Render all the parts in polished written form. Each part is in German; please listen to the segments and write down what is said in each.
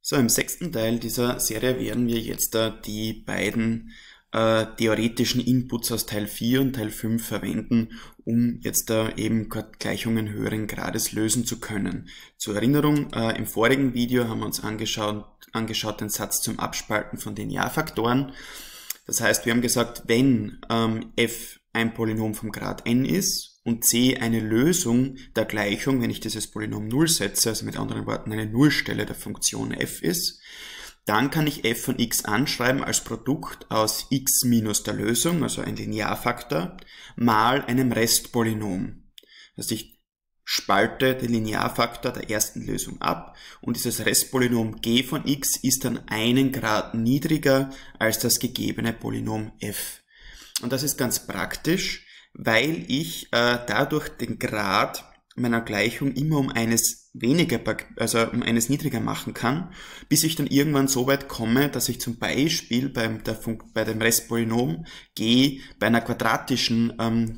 So, im sechsten Teil dieser Serie werden wir jetzt die beiden theoretischen Inputs aus Teil 4 und Teil 5 verwenden, um jetzt eben Gleichungen höheren Grades lösen zu können. Zur Erinnerung, im vorigen Video haben wir uns angeschaut den Satz zum Abspalten von Linearfaktoren. Das heißt, wir haben gesagt, wenn f ein Polynom vom Grad n ist und c eine Lösung der Gleichung, wenn ich dieses Polynom 0 setze, also mit anderen Worten eine Nullstelle der Funktion f ist, dann kann ich f von x anschreiben als Produkt aus x minus der Lösung, also ein Linearfaktor, mal einem Restpolynom. Das heißt, ich spalte den Linearfaktor der ersten Lösung ab und dieses Restpolynom g von x ist dann einen Grad niedriger als das gegebene Polynom f. Und das ist ganz praktisch, weil ich dadurch den Grad meiner Gleichung immer um eines weniger, also um eines niedriger machen kann, bis ich dann irgendwann so weit komme, dass ich zum Beispiel bei dem Restpolynom g bei einem quadratischen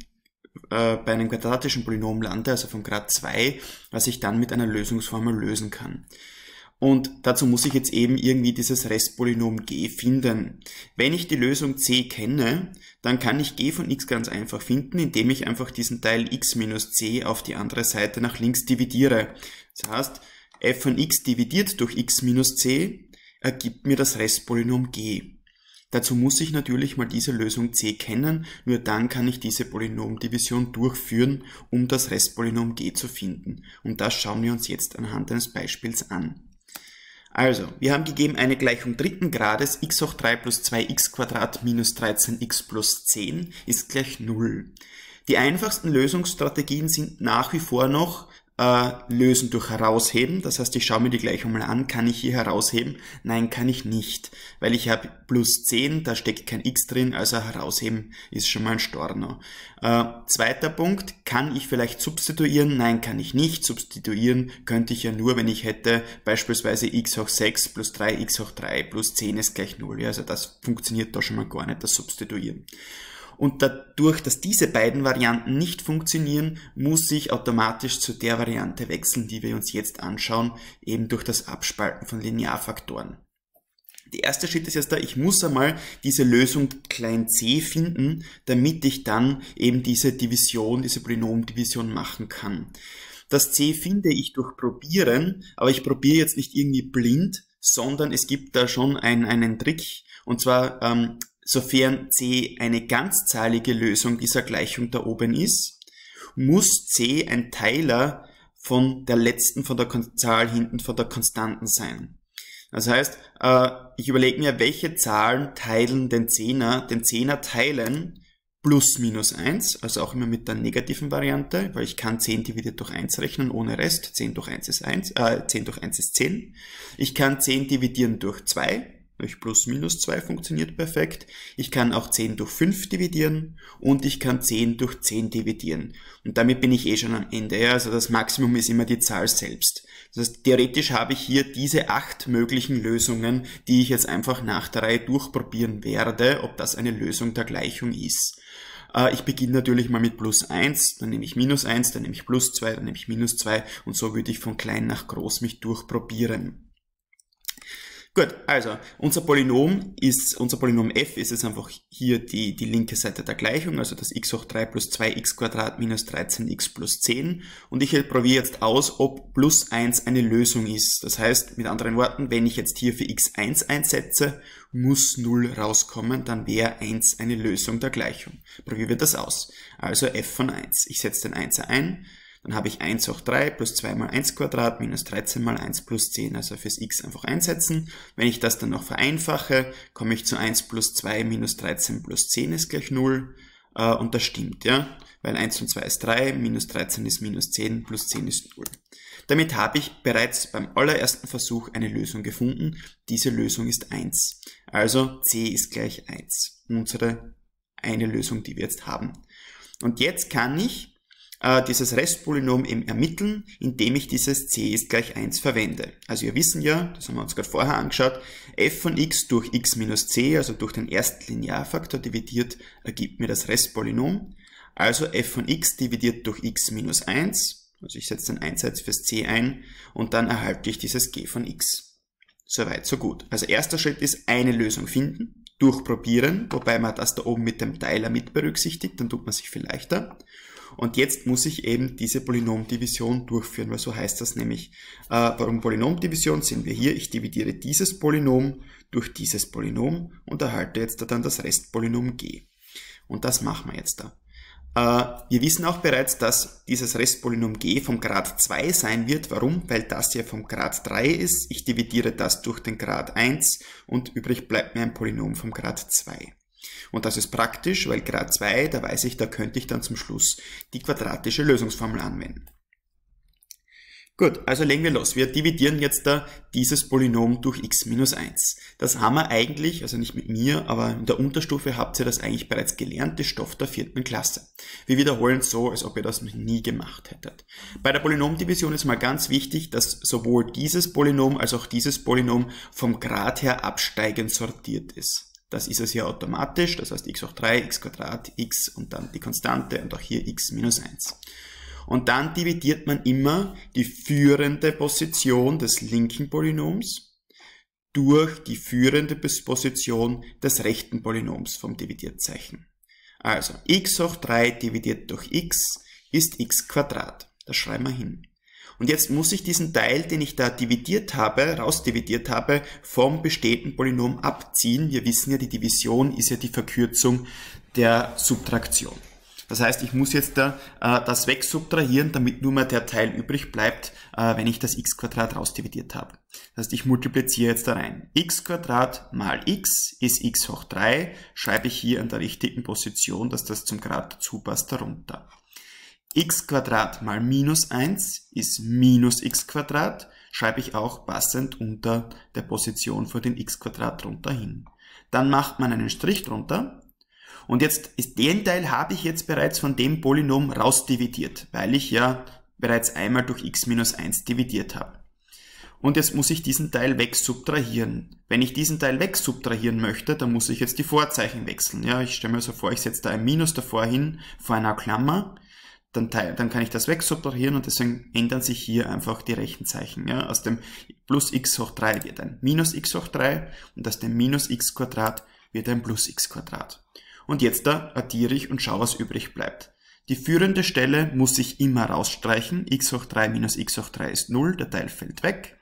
Polynom lande, also vom Grad 2, was ich dann mit einer Lösungsformel lösen kann. Und dazu muss ich jetzt eben irgendwie dieses Restpolynom g finden. Wenn ich die Lösung c kenne, dann kann ich g von x ganz einfach finden, indem ich einfach diesen Teil x minus c auf die andere Seite nach links dividiere. Das heißt, f von x dividiert durch x minus c ergibt mir das Restpolynom g. Dazu muss ich natürlich mal diese Lösung c kennen, nur dann kann ich diese Polynomdivision durchführen, um das Restpolynom g zu finden. Und das schauen wir uns jetzt anhand eines Beispiels an. Also, wir haben gegeben eine Gleichung dritten Grades, x hoch 3 plus 2x² minus 13x plus 10 ist gleich 0. Die einfachsten Lösungsstrategien sind nach wie vor noch lösen durch herausheben. Das heißt, ich schaue mir die Gleichung mal an. Kann ich hier herausheben? Nein, kann ich nicht, weil ich habe plus 10, da steckt kein x drin, also herausheben ist schon mal ein Storno. Zweiter Punkt, kann ich vielleicht substituieren? Nein, kann ich nicht. Substituieren könnte ich ja nur, wenn ich hätte beispielsweise x hoch 6 plus 3x hoch 3 plus 10 ist gleich 0. Ja, also das funktioniert da schon mal gar nicht, das Substituieren. Und dadurch, dass diese beiden Varianten nicht funktionieren, muss ich automatisch zu der Variante wechseln, die wir uns jetzt anschauen, eben durch das Abspalten von Linearfaktoren. Der erste Schritt ist jetzt da, ich muss einmal diese Lösung klein c finden, damit ich dann eben diese Division, diese Polynomdivision machen kann. Das c finde ich durch Probieren, aber ich probiere jetzt nicht irgendwie blind, sondern es gibt da schon einen Trick, und zwar sofern c eine ganzzahlige Lösung dieser Gleichung da oben ist, muss c ein Teiler von der letzten, von der Zahl hinten, von der Konstanten sein. Das heißt, ich überlege mir, welche Zahlen teilen den Zehner teilen plus minus 1, also auch immer mit der negativen Variante, weil ich kann 10 dividiert durch 1 rechnen ohne Rest, 10 durch 1 ist 10 durch 1 ist 10. Ich kann 10 dividieren durch 2. Durch plus minus 2 funktioniert perfekt. Ich kann auch 10 durch 5 dividieren und ich kann 10 durch 10 dividieren. Und damit bin ich eh schon am Ende. Ja? Also das Maximum ist immer die Zahl selbst. Das heißt, theoretisch habe ich hier diese 8 möglichen Lösungen, die ich jetzt einfach nach der Reihe durchprobieren werde, ob das eine Lösung der Gleichung ist. Ich beginne natürlich mal mit plus 1, dann nehme ich minus 1, dann nehme ich plus 2, dann nehme ich minus 2 und so würde ich von klein nach groß mich durchprobieren. Gut, also unser Polynom f ist jetzt einfach hier die linke Seite der Gleichung, also das x hoch 3 plus 2x² minus 13x plus 10. Und ich probiere jetzt aus, ob plus 1 eine Lösung ist. Das heißt, mit anderen Worten, wenn ich jetzt hier für x 1 einsetze, muss 0 rauskommen, dann wäre 1 eine Lösung der Gleichung. Probieren wir das aus. Also f von 1. Ich setze den 1er ein. Dann habe ich 1 hoch 3 plus 2 mal 1² minus 13 mal 1 plus 10, also fürs x einfach einsetzen. Wenn ich das dann noch vereinfache, komme ich zu 1 plus 2 minus 13 plus 10 ist gleich 0. Und das stimmt, ja, weil 1 und 2 ist 3, minus 13 ist minus 10, plus 10 ist 0. Damit habe ich bereits beim allerersten Versuch eine Lösung gefunden. Diese Lösung ist 1. Also c ist gleich 1. Unsere eine Lösung, die wir jetzt haben. Und jetzt kann ich dieses Restpolynom eben ermitteln, indem ich dieses c ist gleich 1 verwende. Also wir wissen ja, das haben wir uns gerade vorher angeschaut, f von x durch x minus c, also durch den ersten Linearfaktor dividiert, ergibt mir das Restpolynom. Also f von x dividiert durch x minus 1, also ich setze den 1 jetzt fürs c ein und dann erhalte ich dieses g von x. Soweit, so gut. Also erster Schritt ist eine Lösung finden, durchprobieren, wobei man das da oben mit dem Teiler mit berücksichtigt, dann tut man sich viel leichter. Und jetzt muss ich eben diese Polynomdivision durchführen, weil so heißt das nämlich. Warum Polynomdivision? Sehen wir hier, ich dividiere dieses Polynom durch dieses Polynom und erhalte jetzt dann das Restpolynom g. Und das machen wir jetzt da. Wir wissen auch bereits, dass dieses Restpolynom g vom Grad 2 sein wird. Warum? Weil das hier vom Grad 3 ist. Ich dividiere das durch den Grad 1 und übrig bleibt mir ein Polynom vom Grad 2. Und das ist praktisch, weil Grad 2, da weiß ich, da könnte ich dann zum Schluss die quadratische Lösungsformel anwenden. Gut, also legen wir los. Wir dividieren jetzt da dieses Polynom durch x minus 1. Das haben wir eigentlich, also nicht mit mir, aber in der Unterstufe habt ihr das eigentlich bereits gelernt, das Stoff der 4. Klasse. Wir wiederholen es so, als ob ihr das noch nie gemacht hättet. Bei der Polynomdivision ist mal ganz wichtig, dass sowohl dieses Polynom als auch dieses Polynom vom Grad her absteigend sortiert ist. Das ist es hier automatisch, das heißt x hoch 3, x Quadrat, x und dann die Konstante und auch hier x minus 1. Und dann dividiert man immer die führende Position des linken Polynoms durch die führende Position des rechten Polynoms vom Dividierzeichen. Also x hoch 3 dividiert durch x ist x Quadrat. Das schreiben wir hin. Und jetzt muss ich diesen Teil, den ich da dividiert habe, rausdividiert habe, vom bestehenden Polynom abziehen. Wir wissen ja, die Division ist ja die Verkürzung der Subtraktion. Das heißt, ich muss jetzt da das wegsubtrahieren, damit nur mehr der Teil übrig bleibt, wenn ich das x Quadrat rausdividiert habe. Das heißt, ich multipliziere jetzt da rein. X Quadrat mal x ist x hoch 3, schreibe ich hier an der richtigen Position, dass das zum Grad dazu passt, darunter. X Quadrat mal minus 1 ist minus x Quadrat, schreibe ich auch passend unter der Position vor den x Quadrat drunter hin. Dann macht man einen Strich drunter. Und jetzt ist den Teil habe ich jetzt bereits von dem Polynom rausdividiert, weil ich ja bereits einmal durch x minus 1 dividiert habe. Und jetzt muss ich diesen Teil wegsubtrahieren. Wenn ich diesen Teil wegsubtrahieren möchte, dann muss ich jetzt die Vorzeichen wechseln. Ja, ich stelle mir so vor, ich setze da ein Minus davor hin, vor einer Klammer. Dann kann ich das wegsubtrahieren und deswegen ändern sich hier einfach die Rechenzeichen. Ja, aus dem plus x hoch 3 wird ein minus x hoch 3 und aus dem minus x Quadrat wird ein plus x Quadrat. Und jetzt da addiere ich und schaue, was übrig bleibt. Die führende Stelle muss ich immer rausstreichen. X hoch 3 minus x hoch 3 ist 0, der Teil fällt weg.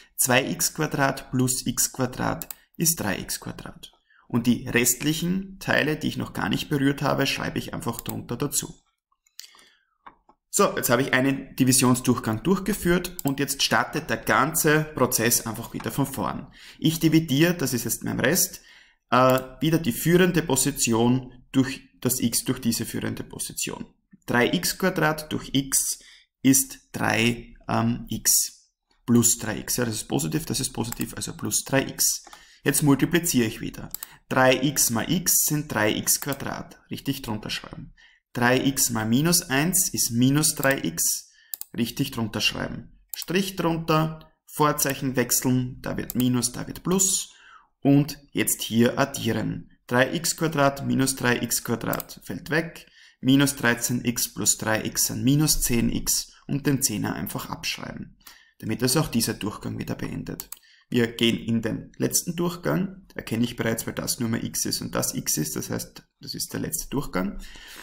2x Quadrat plus x Quadrat ist 3x Quadrat. Und die restlichen Teile, die ich noch gar nicht berührt habe, schreibe ich einfach drunter dazu. So, jetzt habe ich einen Divisionsdurchgang durchgeführt und jetzt startet der ganze Prozess einfach wieder von vorn. Ich dividiere, das ist jetzt mein Rest, wieder die führende Position durch das x durch diese führende Position. 3x Quadrat durch x ist 3x plus 3x. Ja, das ist positiv, also plus 3x. Jetzt multipliziere ich wieder. 3x mal x sind 3x Quadrat. Richtig drunter schreiben. 3x mal minus 1 ist minus 3x. Richtig drunter schreiben. Strich drunter, Vorzeichen wechseln, da wird minus, da wird plus. Und jetzt hier addieren. 3x Quadrat minus 3x Quadrat fällt weg. Minus 13x plus 3x sind minus 10x und den 10er einfach abschreiben. Damit ist auch dieser Durchgang wieder beendet. Wir gehen in den letzten Durchgang. Erkenne ich bereits, weil das nur mal x ist und das x ist. Das heißt, das ist der letzte Durchgang.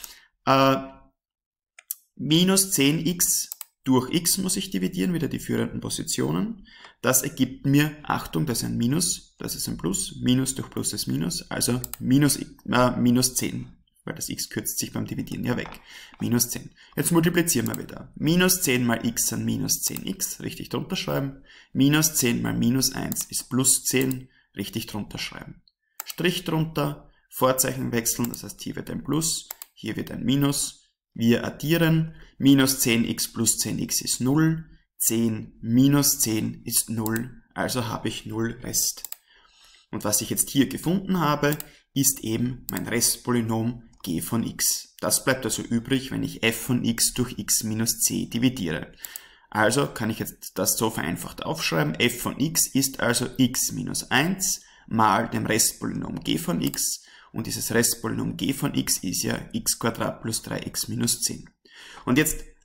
Minus 10x durch x muss ich dividieren, wieder die führenden Positionen. Das ergibt mir, Achtung, das ist ein Minus, das ist ein Plus, Minus durch Plus ist Minus, also minus 10, weil das x kürzt sich beim Dividieren ja weg. Minus 10. Jetzt multiplizieren wir wieder. Minus 10 mal x sind minus 10x, richtig drunter schreiben. Minus 10 mal minus 1 ist plus 10, richtig drunter schreiben. Strich drunter, Vorzeichen wechseln, das heißt hier wird ein Plus, hier wird ein Minus. Wir addieren, minus 10x plus 10x ist 0, 10 minus 10 ist 0, also habe ich 0 Rest. Und was ich jetzt hier gefunden habe, ist eben mein Restpolynom g von x. Das bleibt also übrig, wenn ich f von x durch x minus c dividiere. Also kann ich jetzt das so vereinfacht aufschreiben, f von x ist also x minus 1 mal dem Restpolynom g von x. Und dieses Restpolynom g von x ist ja x Quadrat plus 3x minus 10. Und jetzt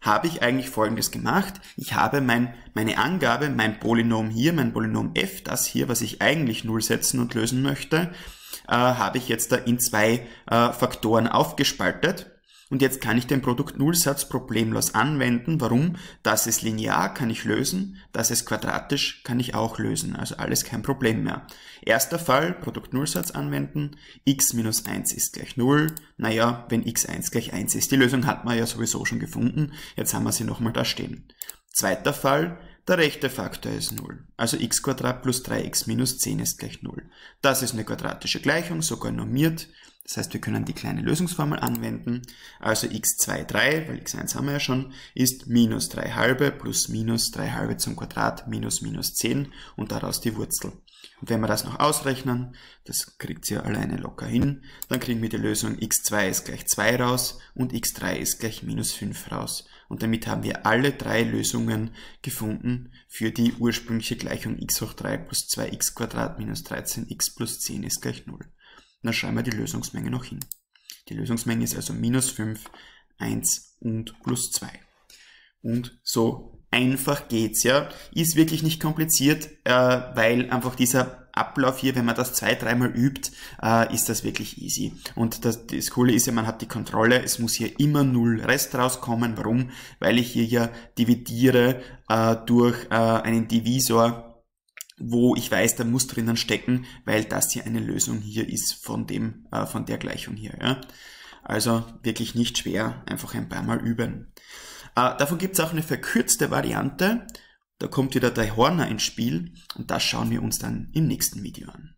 habe ich eigentlich Folgendes gemacht. Ich habe meine Angabe, mein Polynom hier, mein Polynom f, das hier, was ich eigentlich null setzen und lösen möchte, habe ich jetzt da in zwei Faktoren aufgespaltet. Und jetzt kann ich den Produkt-Nullsatz problemlos anwenden. Warum? Das ist linear, kann ich lösen. Das ist quadratisch, kann ich auch lösen. Also alles kein Problem mehr. Erster Fall, Produkt-Nullsatz anwenden. X minus 1 ist gleich 0. Naja, wenn x1 gleich 1 ist. Die Lösung hat man ja sowieso schon gefunden. Jetzt haben wir sie nochmal da stehen. Zweiter Fall, der rechte Faktor ist 0. Also x Quadrat plus 3x minus 10 ist gleich 0. Das ist eine quadratische Gleichung, sogar normiert. Das heißt, wir können die kleine Lösungsformel anwenden. Also x2, 3, weil x1 haben wir ja schon, ist minus 3 halbe plus minus 3 halbe zum Quadrat minus minus 10 und daraus die Wurzel. Und wenn wir das noch ausrechnen, das kriegt ihr alleine locker hin, dann kriegen wir die Lösung x2 ist gleich 2 raus und x3 ist gleich minus 5 raus. Und damit haben wir alle drei Lösungen gefunden für die ursprüngliche Gleichung x hoch 3 plus 2x Quadrat minus 13x plus 10 ist gleich 0. Dann schreiben wir die Lösungsmenge noch hin. Die Lösungsmenge ist also minus 5, 1 und plus 2. Und so einfach geht's, ja. Ist wirklich nicht kompliziert, weil einfach dieser Ablauf hier, wenn man das 2-3 Mal übt, ist das wirklich easy. Und das Coole ist ja, man hat die Kontrolle, es muss hier immer 0 Rest rauskommen. Warum? Weil ich hier ja dividiere durch einen Divisor, wo ich weiß, da muss drinnen stecken, weil das hier eine Lösung hier ist von der Gleichung hier. Ja? Also wirklich nicht schwer, einfach ein paar Mal üben. Davon gibt es auch eine verkürzte Variante. Da kommt wieder der Horner ins Spiel und das schauen wir uns dann im nächsten Video an.